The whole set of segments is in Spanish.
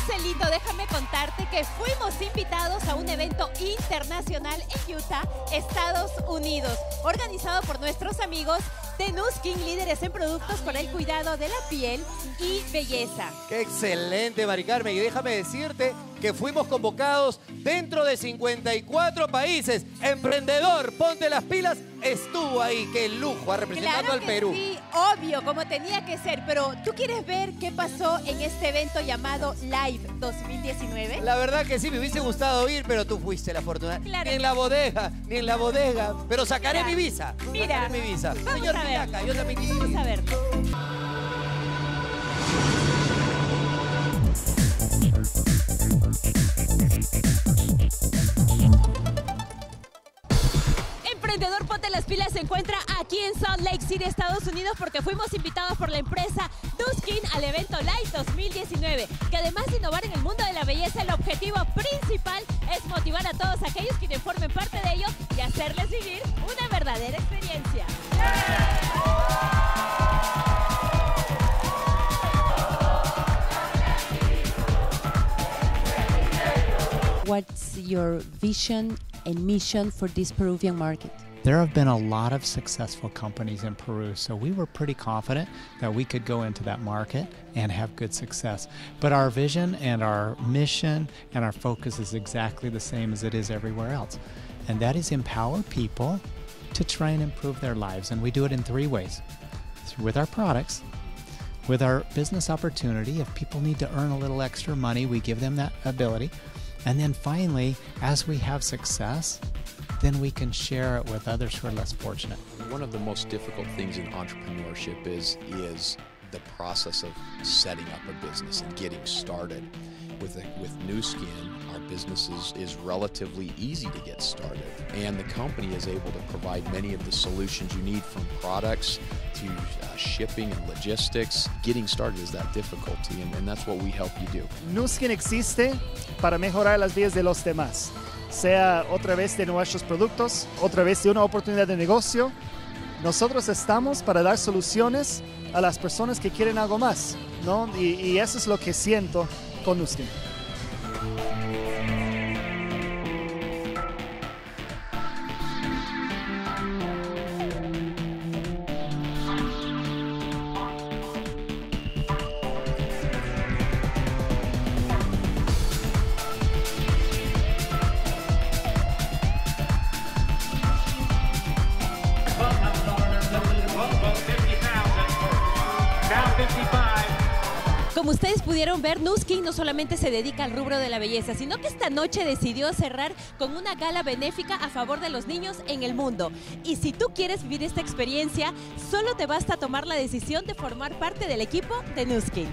Joselito, déjame contarte que fuimos invitados a un evento internacional en Utah, Estados Unidos, organizado por nuestros amigos de Nu Skin, líderes en productos para el cuidado de la piel y belleza. ¡Qué excelente, Mari Carmen! Y déjame decirte que fuimos convocados dentro de 54 países. Emprendedor, ponte las pilas, estuvo ahí. ¡Qué lujo! Representando Claro al que Perú. Sí, obvio, como tenía que ser. Pero, ¿tú quieres ver qué pasó en este evento llamado Live 2019? La verdad que sí, me hubiese gustado ir, pero tú fuiste la afortunada. Claro. Ni en la bodega, ni en la bodega. Pero sacaré mi visa. Mira, sacaré mi visa. vamos Señor a ver. Piraca, yo también quisiera Vamos ir. a ver. Emprendedor, ponte las pilas, se encuentra aquí en Salt Lake City, Estados Unidos, porque fuimos invitados por la empresa Nu Skin al evento Live 2019, que además de innovar en el mundo de la belleza, el objetivo principal es motivar a todos aquellos que formen parte de ello y hacerles vivir una verdadera experiencia. What's your vision and mission for this Peruvian market? There have been a lot of successful companies in Peru, so we were pretty confident that we could go into that market and have good success. But our vision and our mission and our focus is exactly the same as it is everywhere else. And that is empower people to try and improve their lives. And we do it in three ways. With our products, with our business opportunity. If people need to earn a little extra money, we give them that ability. And then finally, as we have success, then we can share it with others who are less fortunate. One of the most difficult things in entrepreneurship is the process of setting up a business and getting started. With Nu Skin, our business is relatively easy to get started, and the company is able to provide many of the solutions you need, from products to shipping and logistics. Getting started is that difficulty, and that's what we help you do. Nu Skin existe para mejorar las vidas de los demás, sea otra vez de nuestros productos, otra vez de una oportunidad de negocio. Nosotros estamos para dar soluciones a las personas que quieren algo más, ¿no? Y eso es lo que siento con Nu Skin. Como ustedes pudieron ver, Nu Skin no solamente se dedica al rubro de la belleza, sino que esta noche decidió cerrar con una gala benéfica a favor de los niños en el mundo. Y si tú quieres vivir esta experiencia, solo te basta tomar la decisión de formar parte del equipo de Nu Skin.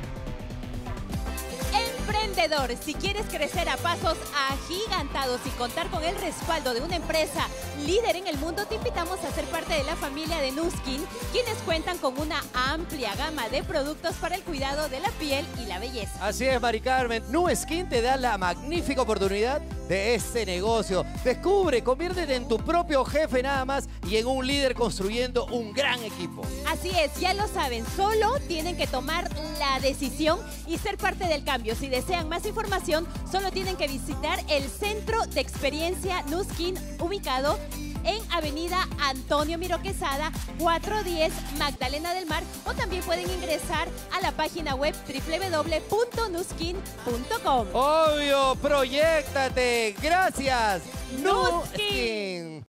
Emprendedor, si quieres crecer a pasos agigantados y contar con el respaldo de una empresa líder en el mundo, te invitamos a ser parte de la familia de Nu Skin, quienes cuentan con una amplia gama de productos para el cuidado de la piel y la belleza. Así es, Mari Carmen. Nu Skin te da la magnífica oportunidad de este negocio. Descubre, conviértete en tu propio jefe nada más y en un líder construyendo un gran equipo. Así es, ya lo saben, solo tienen que tomar la decisión y ser parte del cambio. Si desean más información, solo tienen que visitar el Centro de Experiencia Nu Skin, ubicado en Avenida Antonio Miro Quesada, 410 Magdalena del Mar, o también pueden ingresar a la página web www.nuskin.com. Obvio, proyéctate. Gracias. Nu Nu Skin. Skin.